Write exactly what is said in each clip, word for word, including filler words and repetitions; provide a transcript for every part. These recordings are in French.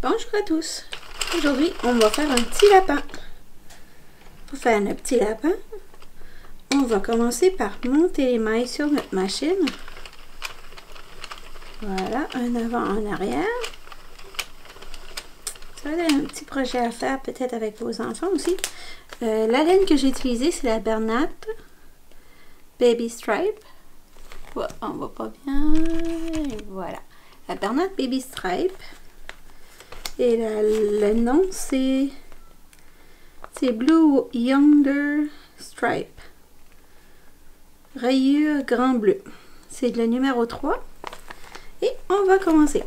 Bonjour à tous. Aujourd'hui, on va faire un petit lapin. Pour faire un petit lapin, on va commencer par monter les mailles sur notre machine. Voilà, un avant, un arrière. Ça va être un petit projet à faire peut-être avec vos enfants aussi. Euh, la laine que j'ai utilisée, c'est la Bernat Baby Stripe. Ouais, on voit pas bien. Et voilà. La Bernat Baby Stripe. Et la, le nom, c'est c'est Blue Yonder Stripe. Rayure grand bleu. C'est le numéro trois. Et on va commencer.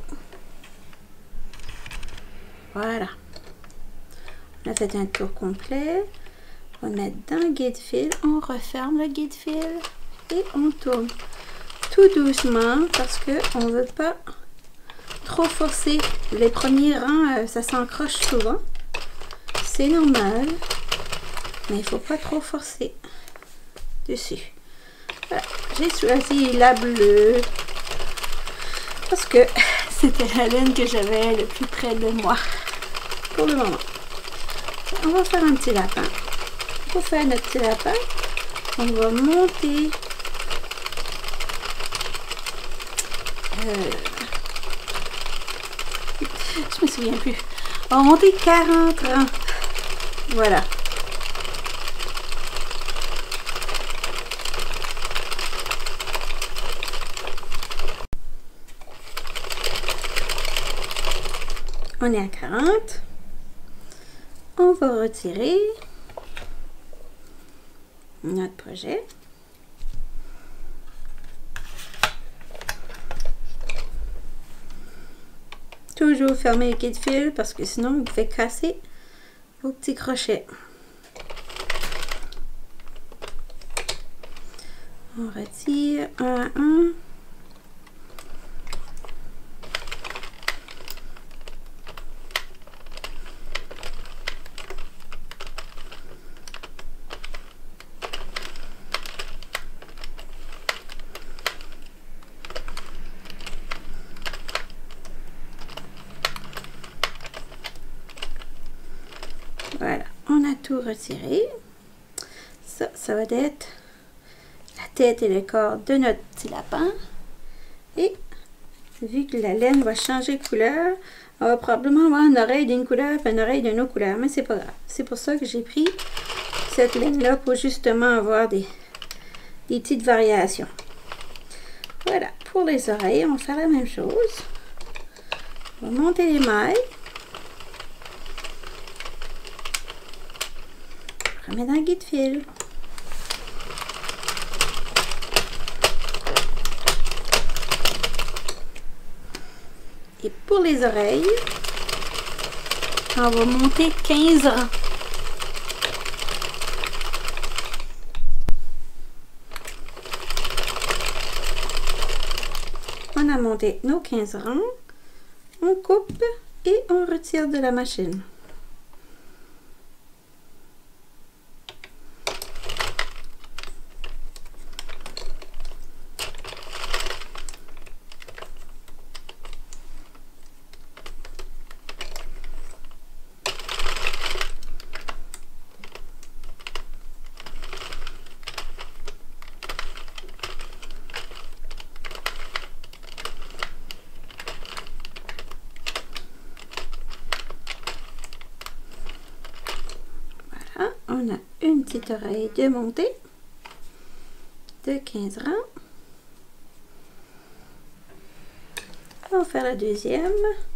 Voilà. On a fait un tour complet. On va mettre dans le guide-fil. On referme le guide-fil. Et on tourne tout doucement parce qu'on ne veut pas trop forcer. Les premiers rangs, euh, ça s'encroche souvent. C'est normal. Mais il ne faut pas trop forcer dessus. Voilà. J'ai choisi la bleue parce que c'était la laine que j'avais le plus près de moi pour le moment. On va faire un petit lapin. Pour faire notre petit lapin, on va monter euh, je me souviens plus. On va monter quarante rangs. Voilà. On est à quarante. On va retirer notre projet. Toujours fermer le guide-fil parce que sinon vous pouvez casser vos petits crochets. On retire un à un. Voilà, on a tout retiré. Ça, ça va être la tête et le corps de notre petit lapin. Et vu que la laine va changer de couleur, on va probablement avoir une oreille d'une couleur et une oreille d'une autre couleur, mais c'est pas grave. C'est pour ça que j'ai pris cette laine-là pour justement avoir des, des petites variations. Voilà, pour les oreilles, on va faire la même chose. On va monter les mailles. Remets dans le guide-fil. Et pour les oreilles, on va monter quinze rangs. On a monté nos quinze rangs. On coupe et on retire de la machine. On a une petite oreille de montée de quinze rangs. On va faire la deuxième.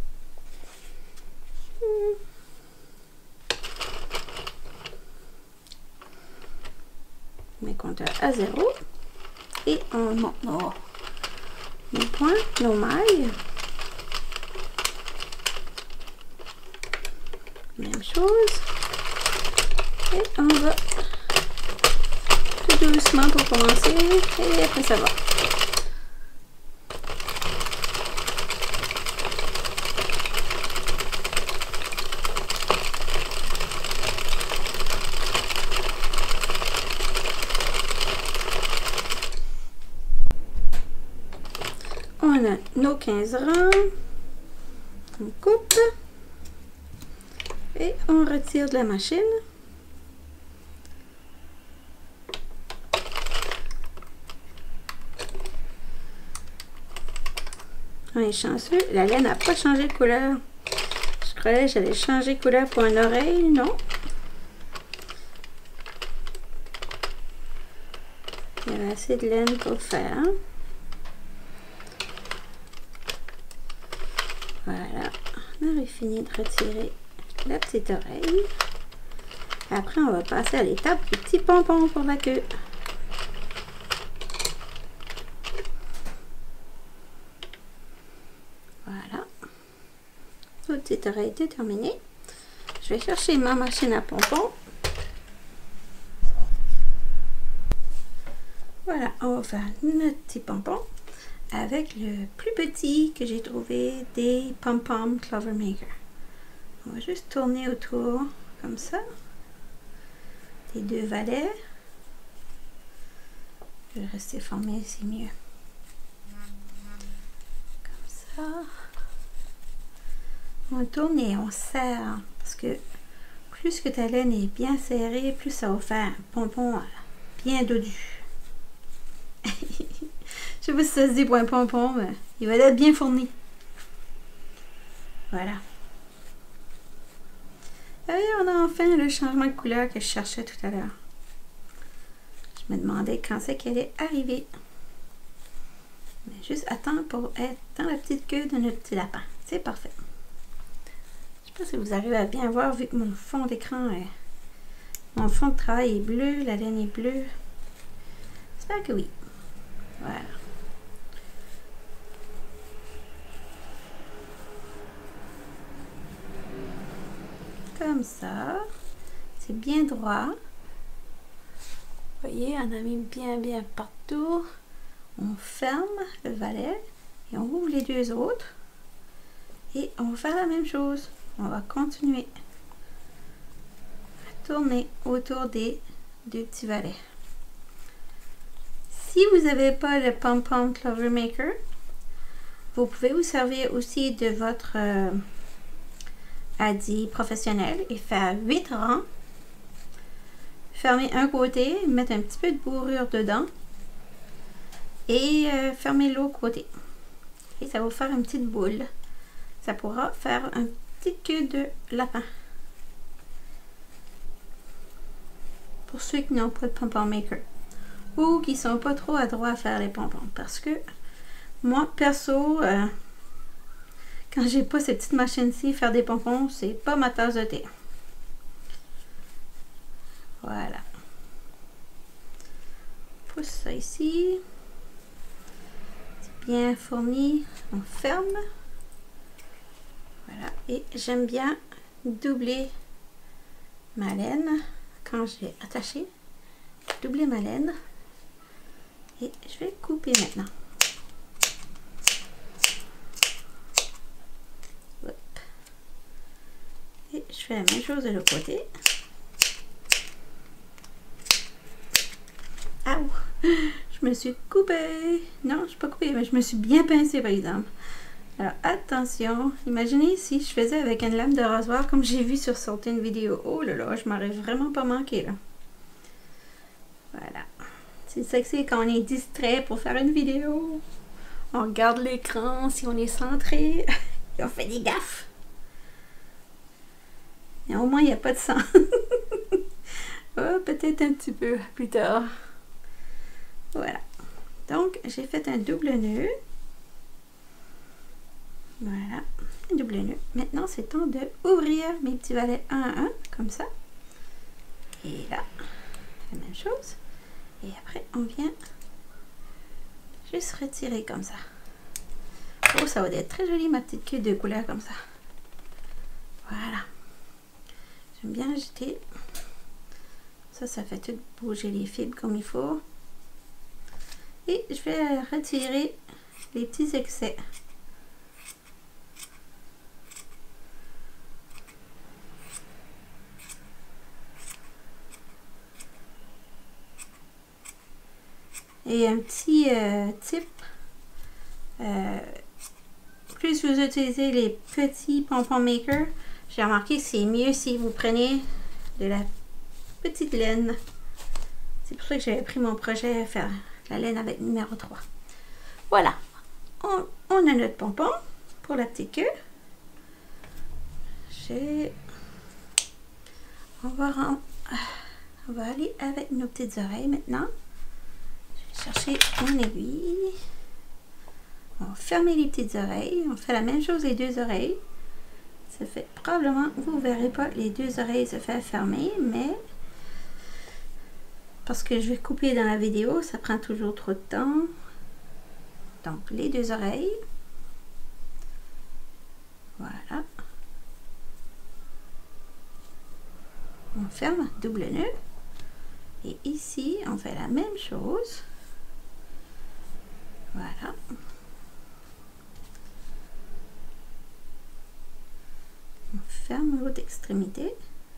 On met compteur à zéro. Et on monte nos, nos points, nos mailles. Même chose. Et on va tout doucement pour commencer et après ça va. On a nos quinze rangs. On coupe. Et on retire de la machine. On est chanceux. La laine n'a pas changé de couleur. Je croyais que j'allais changer de couleur pour une oreille. Non. Il y avait assez de laine pour le faire. Voilà. On a fini de retirer la petite oreille. Après, on va passer à l'étape du petit pompon pour la queue. Voilà. La petite oreille est terminée. Je vais chercher ma machine à pompons. Voilà, on va faire notre petit pompon avec le plus petit que j'ai trouvé des pom-pom Clover Maker. On va juste tourner autour comme ça. Les deux valets. Je vais rester formé, c'est mieux. Comme ça. On tourne et on serre. Parce que plus que ta laine est bien serrée, plus ça va faire un pompon bien dodu. Je sais pas si ça se dit pour un pompon, mais il va être bien fourni. Voilà. Et on a enfin le changement de couleur que je cherchais tout à l'heure. Je me demandais quand c'est qu'elle est arrivée. Mais juste attendre pour être dans la petite queue de notre petit lapin. C'est parfait. Je sais pas si vous arrivez à bien voir vu que mon fond d'écran est... Mon fond de travail est bleu, la laine est bleue. J'espère que oui. Voilà. Comme ça. C'est bien droit. Vous voyez, on a mis bien bien partout. On ferme le valet et on ouvre les deux autres. Et on va faire la même chose. On va continuer à tourner autour des deux petits valets. Si vous n'avez pas le Pom-Pom Clover Maker, vous pouvez vous servir aussi de votre euh, Addi professionnel et faire huit rangs. Fermer un côté, mettre un petit peu de bourrure dedans et euh, fermer l'autre côté. Et ça va vous faire une petite boule. Ça pourra faire un petit queue de lapin. Pour ceux qui n'ont pas de Pom-Pom Maker. Ou qui sont pas trop adroits à faire les pompons. Parce que moi, perso, euh, quand j'ai pas cette petite machine-ci, faire des pompons, c'est pas ma tasse de thé. Voilà. Pousse ça ici. C'est bien fourni. On ferme. Voilà. Et j'aime bien doubler ma laine quand j'ai attaché. Doubler ma laine. Et je vais couper maintenant. Hop. Et je fais la même chose de l'autre côté. Aouh! Je me suis coupée. Non, je ne suis pas coupée, mais je me suis bien pincée par exemple. Alors attention, imaginez si je faisais avec une lame de rasoir comme j'ai vu sur certaines vidéos. Oh là là, je m'aurais vraiment pas manqué là. Voilà. C'est ça que c'est quand on est distrait pour faire une vidéo. On regarde l'écran, si on est centré. Et on fait des gaffes. Et au moins, il n'y a pas de sang. Oh, peut-être un petit peu plus tard. Voilà. Donc, j'ai fait un double nœud. Voilà. Un double nœud. Maintenant, c'est temps de ouvrir mes petits valets un à un, comme ça. Et là, la même chose. Et après, on vient juste retirer comme ça. Oh, ça va être très joli, ma petite queue de couleur comme ça. Voilà. J'aime bien agiter. Ça, ça fait tout bouger les fibres comme il faut. Et je vais retirer les petits excès. Et un petit euh, tip, euh, plus vous utilisez les petits Pom-Pom Maker, J'ai remarqué que c'est mieux si vous prenez de la petite laine. C'est pour ça que j'avais pris mon projet à faire la laine avec numéro trois. Voilà. On, on a notre pompon pour la petite queue. J'ai... On va, on va aller avec nos petites oreilles maintenant. Je vais chercher mon aiguille. On va fermer les petites oreilles. On fait la même chose les deux oreilles. Ça fait probablement, vous ne verrez pas les deux oreilles se faire fermer, mais parce que je vais couper dans la vidéo, ça prend toujours trop de temps. Donc les deux oreilles. Voilà. On ferme, double nœud. Et ici, on fait la même chose. Voilà. On ferme l'autre extrémité.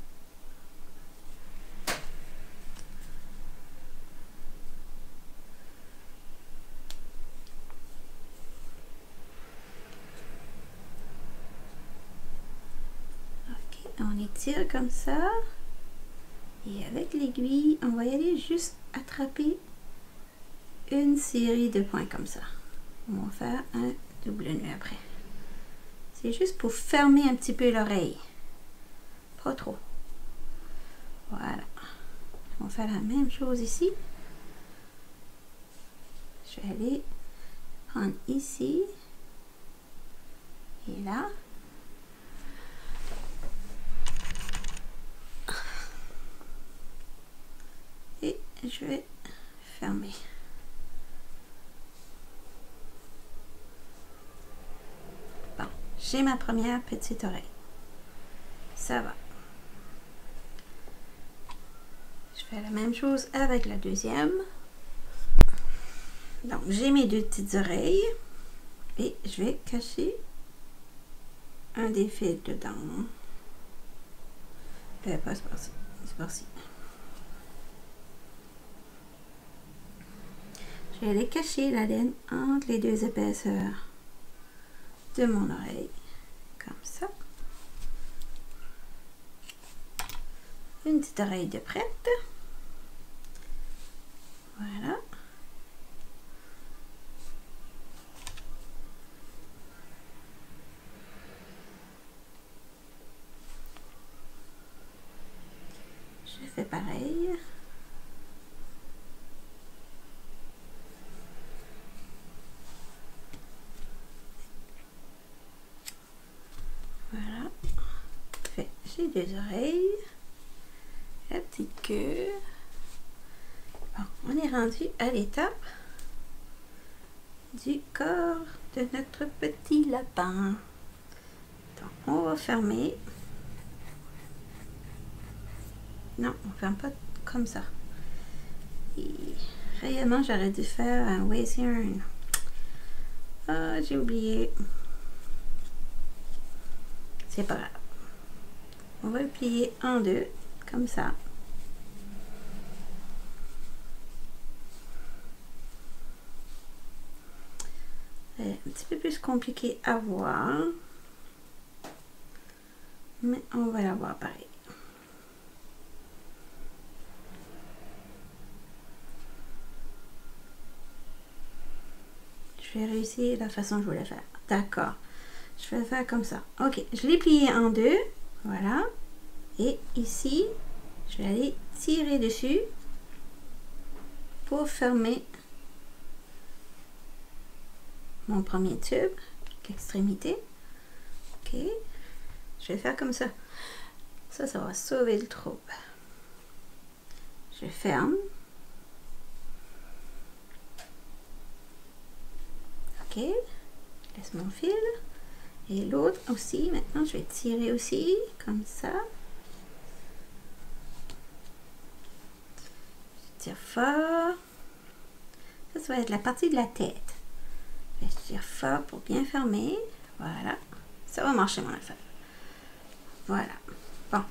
Ok, on étire comme ça. Et avec l'aiguille, on va y aller juste attraper une série de points comme ça. On va faire un double nœud après. C'est juste pour fermer un petit peu l'oreille. Pas trop. Voilà. On va faire la même chose ici. Je vais aller prendre ici. Et là. Et je vais fermer. Bon, j'ai ma première petite oreille. Ça va. Je fais la même chose avec la deuxième. Donc, j'ai mes deux petites oreilles. Et je vais cacher un des fils dedans. Euh, pas c'est par-ci. C'est par-ci. Je vais aller cacher la laine entre les deux épaisseurs de mon oreille. Comme ça. Une petite oreille de prête. Voilà. Je fais pareil. Voilà. Fait, j'ai deux oreilles. La petite queue. Bon, on est rendu à l'étape du corps de notre petit lapin. Donc, on va fermer. Non, on ferme pas comme ça. Et réellement, j'aurais dû faire un waist yarn. Ah, j'ai oublié. C'est pas grave. On va le plier en deux, comme ça. C'est un petit peu plus compliqué à voir. Mais on va l'avoir pareil. Je vais réussir la façon que je voulais faire. D'accord. Je vais faire comme ça. Ok, je l'ai plié en deux. Voilà. Et ici, je vais aller tirer dessus pour fermer mon premier tube, l'extrémité. Ok. Je vais faire comme ça. Ça, ça va sauver le trouble. Je ferme. Ok. Je laisse mon fil. Et l'autre aussi, maintenant je vais tirer aussi, comme ça. Je tire fort. Ça, ça va être la partie de la tête. Je tire fort pour bien fermer. Voilà. Ça va marcher mon affaire. Voilà. Bon.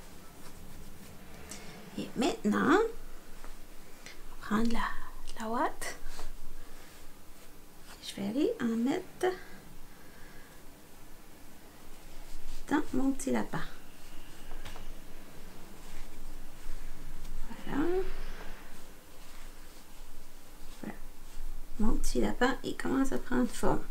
Et maintenant, prendre la, la ouate. Je vais aller en mettre dans mon petit lapin. petit lapin, il commence à prendre forme.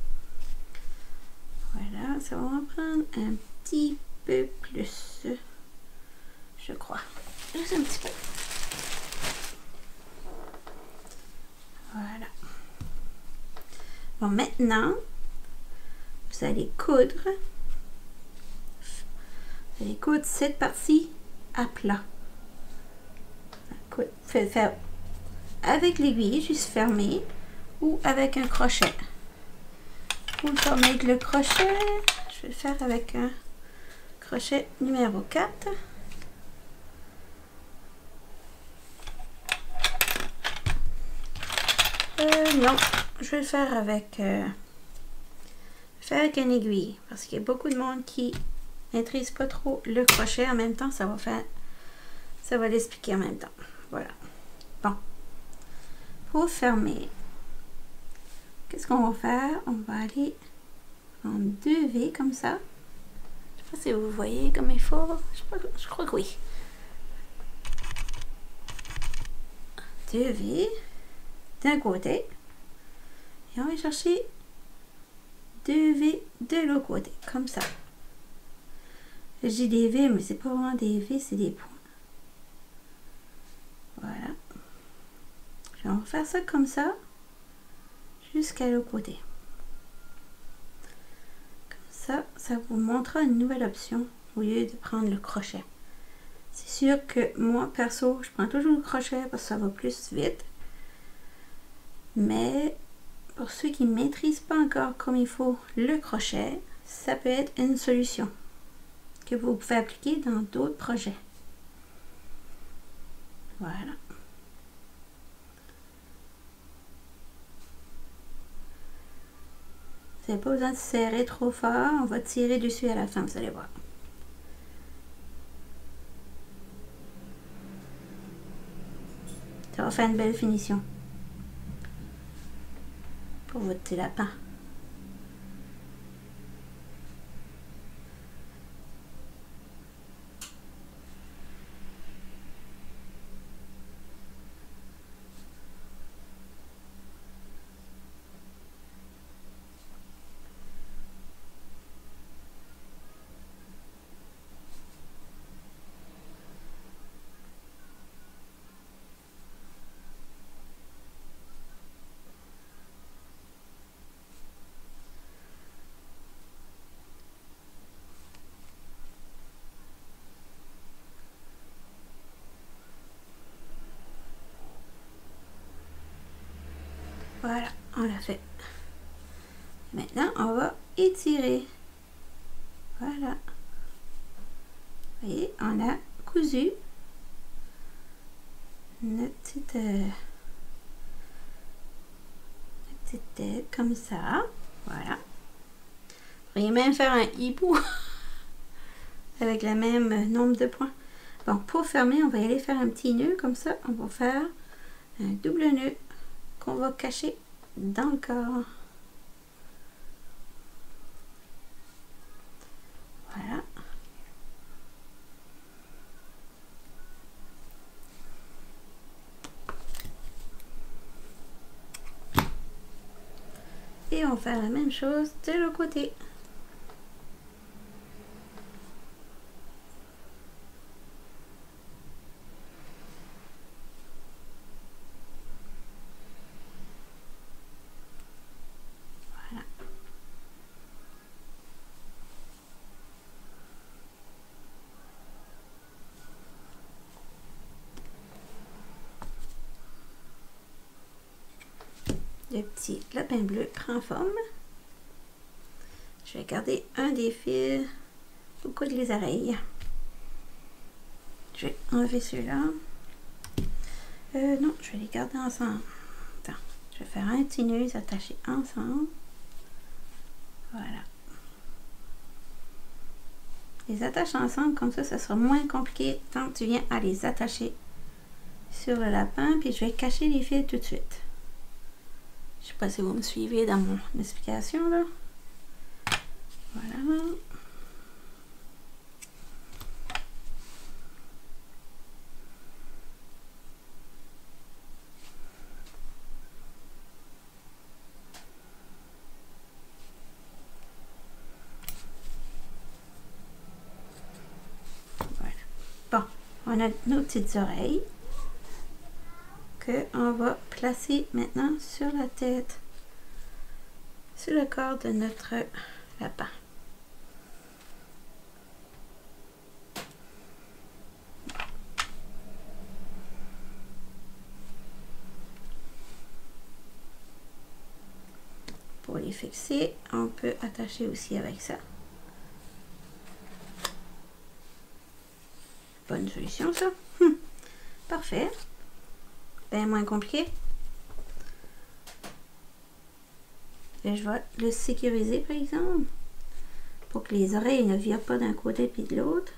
Voilà, ça va en prendre un petit peu plus, je crois. Juste un petit peu. Voilà. Bon, maintenant, vous allez coudre. Vous allez coudre cette partie à plat. Vous pouvez le faire avec l'aiguille, juste fermée, ou avec un crochet. Pour le former avec le crochet, je vais le faire avec un crochet numéro quatre. Euh, non, je vais le faire avec, euh, faire avec une aiguille, parce qu'il y a beaucoup de monde qui maîtrise pas trop le crochet. En même temps, ça va faire, ça va l'expliquer en même temps. Voilà. Bon, pour fermer, qu'est-ce qu'on va faire? On va aller en deux V comme ça. Je sais pas si vous voyez comme il faut. Je crois, je crois que oui. Deux V d'un côté. Et on va chercher deux V de l'autre côté. Comme ça. J'ai des V, mais c'est pas vraiment des V, c'est des points. Voilà. On va faire ça comme ça. Jusqu'à l'autre côté. Comme ça, ça vous montrera une nouvelle option au lieu de prendre le crochet. C'est sûr que moi, perso, je prends toujours le crochet parce que ça va plus vite. Mais pour ceux qui ne maîtrisent pas encore comme il faut le crochet, ça peut être une solution que vous pouvez appliquer dans d'autres projets. Voilà. Vous n'avez pas besoin de serrer trop fort. On va tirer dessus à la fin, vous allez voir. Ça va faire une belle finition pour votre petit lapin. Voilà, on l'a fait. Maintenant, on va étirer. Voilà. Vous voyez, on a cousu notre petite, euh, notre petite tête comme ça. Voilà. Vous pourriez même faire un hibou avec le même nombre de points. Bon, pour fermer, on va y aller faire un petit nœud comme ça. On va faire un double nœud qu'on va cacher dans le corps. Voilà. Et on va faire la même chose de l'autre côté. Voilà. Le petit lapin bleu prend forme. Je vais garder un des fils au coude les oreilles. Je vais enlever ceux-là. Euh, non, je vais les garder ensemble. Attends, je vais faire un petit nœud, les attacher ensemble. Voilà. Les attaches ensemble, comme ça, ça sera moins compliqué quand tu viens à les attacher sur le lapin. Puis je vais cacher les fils tout de suite. Je sais pas si vous me suivez dans mon explication là. Voilà. On a nos petites oreilles que on va placer maintenant sur la tête, sur le corps de notre lapin. Pour les fixer, on peut attacher aussi avec ça. Bonne solution ça. Hum. Parfait. Bien moins compliqué. Et je vais le sécuriser par exemple. Pour que les oreilles ne virent pas d'un côté puis de l'autre.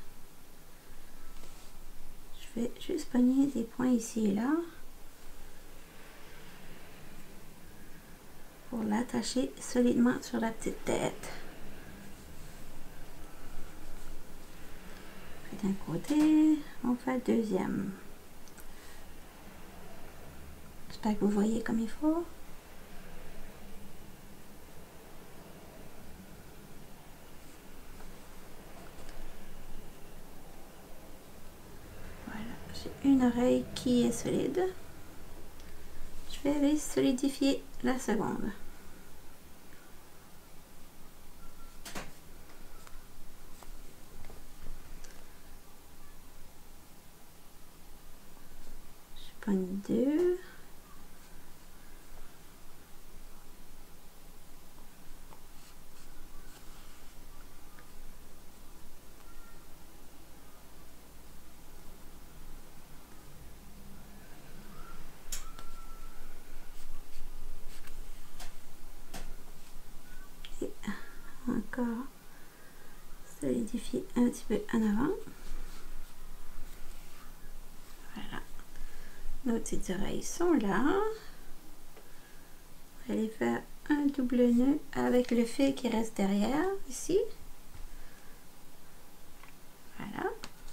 Je vais juste pogner des points ici et là. Pour l'attacher solidement sur la petite tête. D'un côté, on fait le deuxième. J'espère que vous voyez comme il faut. Voilà, j'ai une oreille qui est solide. Je vais aller solidifier la seconde. Pogne deux. Et encore solidifier un petit peu en avant. Nos petites oreilles sont là. On va aller faire un double nœud avec le fil qui reste derrière, ici. Voilà.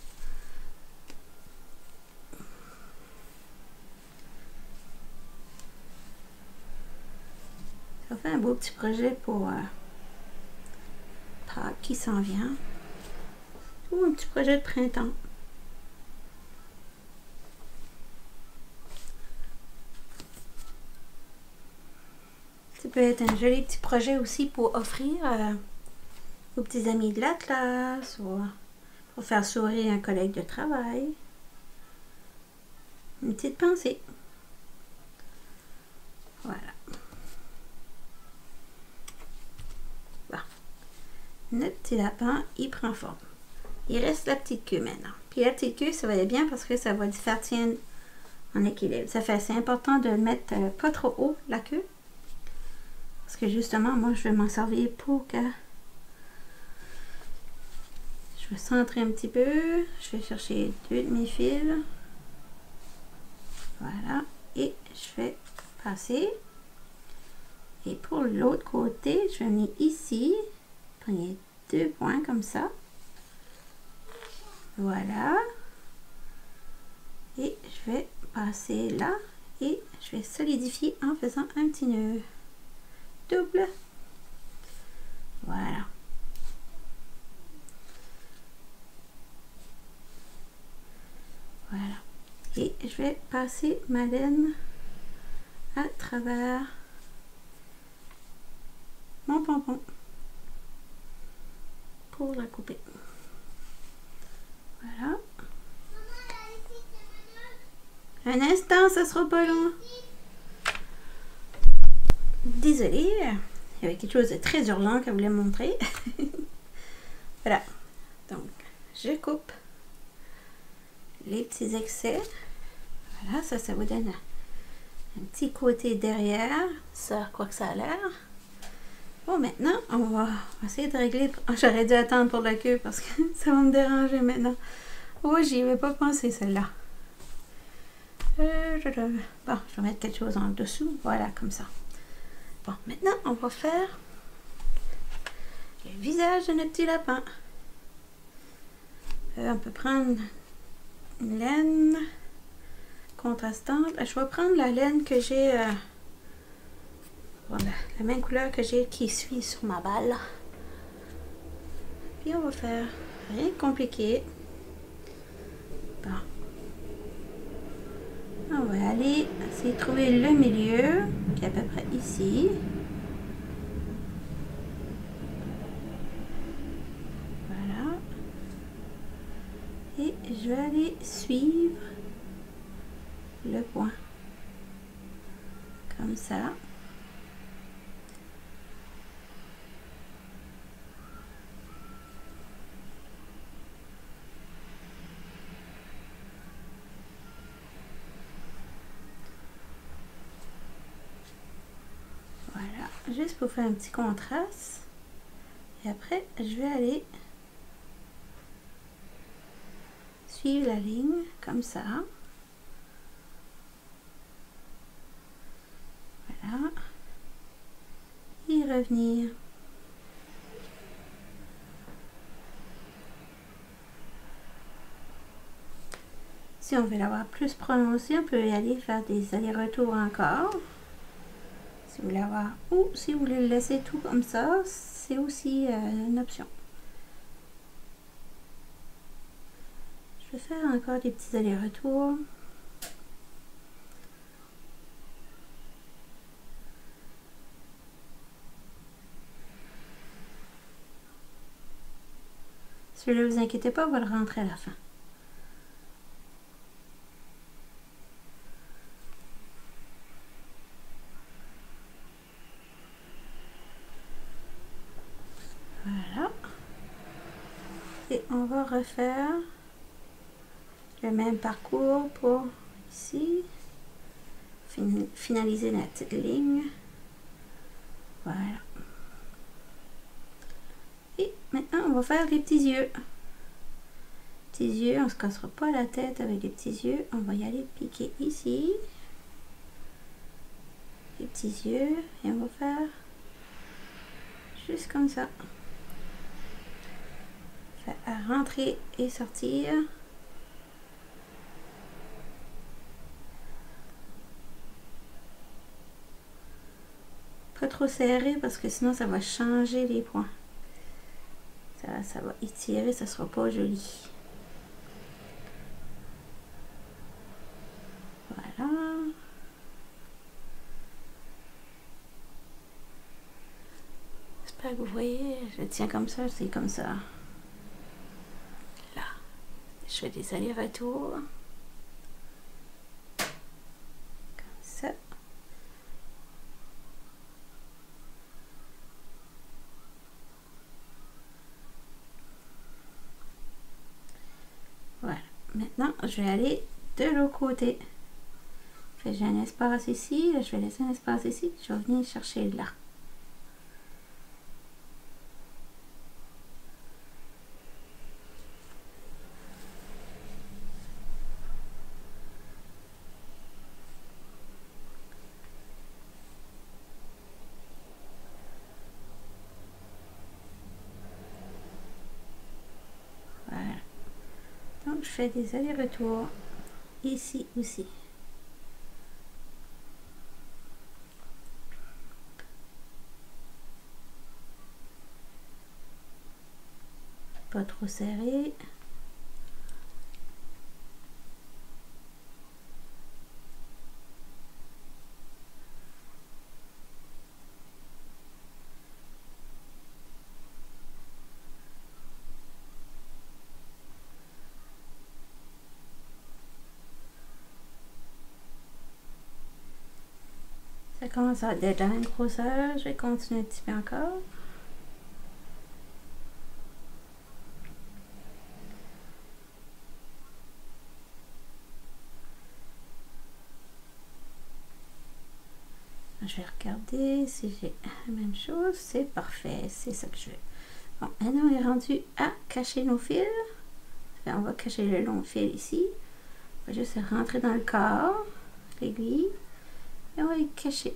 Ça fait un beau petit projet pour euh, Pâques qui s'en vient. Ou un petit projet de printemps. Ça peut être un joli petit projet aussi pour offrir euh, aux petits amis de la classe ou pour faire sourire un collègue de travail. Une petite pensée. Voilà. Bon. Notre petit lapin, il prend forme. Il reste la petite queue maintenant. Puis la petite queue, ça va aller bien parce que ça va le faire tenir en équilibre. Ça fait assez important de mettre euh, pas trop haut la queue. Parce que justement, moi, je vais m'en servir pour que... Je vais centrer un petit peu. Je vais chercher deux de mes fils. Voilà. Et je vais passer. Et pour l'autre côté, je vais venir ici. Prenez deux points comme ça. Voilà. Et je vais passer là. Et je vais solidifier en faisant un petit nœud. Double. Voilà. Voilà. Et je vais passer ma laine à travers mon pompon pour la couper. Voilà. Un instant, ça sera pas long. Désolée, il y avait quelque chose de très urgent qu'elle voulait montrer. Voilà, donc je coupe les petits excès. Voilà, ça, ça vous donne un petit côté derrière, ça, quoi que ça a l'air. Bon, maintenant, on va essayer de régler. Oh, j'aurais dû attendre pour la queue parce que ça va me déranger maintenant. Oh, j'y avais pas pensé celle-là. Euh, je, je, bon, je vais mettre quelque chose en dessous. Voilà, comme ça. Bon, maintenant, on va faire le visage de notre petit lapin. Euh, on peut prendre une laine contrastante. Je vais prendre la laine que j'ai, euh, voilà, la même couleur que j'ai qui suit sur ma balle. Puis on va faire rien de compliqué. Bon. On va aller essayer de trouver le milieu, qui est à peu près ici. Voilà. Et je vais aller suivre le point. Comme ça. Juste pour faire un petit contraste, et après je vais aller suivre la ligne comme ça, voilà, et revenir. Si on veut l'avoir plus prononcé, on peut y aller faire des allers-retours encore. Si vous voulez avoir, ou si vous voulez le laisser tout comme ça, c'est aussi euh, une option. Je vais faire encore des petits allers-retours. Celui-là, vous inquiétez pas, on va le rentrer à la fin. Voilà. Et on va refaire le même parcours pour ici. Fin- finaliser la petite ligne. Voilà. Et maintenant, on va faire les petits yeux. Petits yeux, on ne se cassera pas la tête avec les petits yeux. On va y aller piquer ici. Les petits yeux. Et on va faire juste comme ça. À rentrer et sortir. Pas trop serré parce que sinon ça va changer les points. Ça, ça va étirer, ça sera pas joli. Voilà. J'espère que vous voyez, je le tiens comme ça, c'est comme ça. Là, je fais des allers-retours. Comme ça. Voilà. Maintenant, je vais aller de l'autre côté. J'ai un espace ici, je vais laisser un espace ici, je vais venir chercher là. Voilà. Donc je fais des allers-retours ici aussi. Pas trop serré. Ça commence à être de la même grosseur. Je vais continuer un petit peu encore. Je vais regarder si j'ai la même chose. C'est parfait, c'est ça que je veux. Bon, maintenant on est rendu à cacher nos fils. On va cacher le long fil ici. On va juste rentrer dans le corps, l'aiguille, et on va les cacher.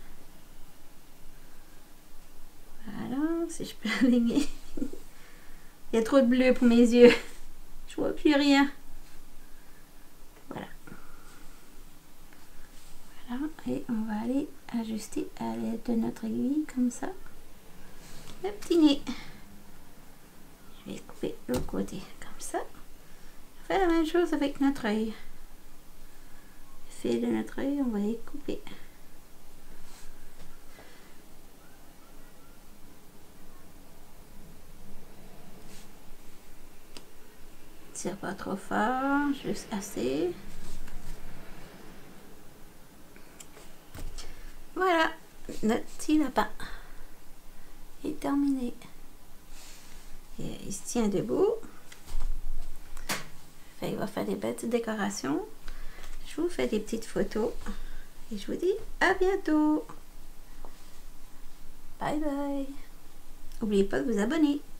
Voilà, si je peux aligner. Il y a trop de bleu pour mes yeux. Je vois plus rien. Voilà. Voilà, et on va aller ajuster à l'aide de notre aiguille comme ça. Le petit nez. Je vais couper l'autre côté comme ça. fait la même chose avec notre œil. Le fil de notre œil, on va les couper. Tire pas trop fort, juste assez. Voilà, notre petit lapin est terminé. Et il se tient debout. Fait, il va faire des belles décorations. Je vous fais des petites photos. Et je vous dis à bientôt. Bye bye. N'oubliez pas de vous abonner.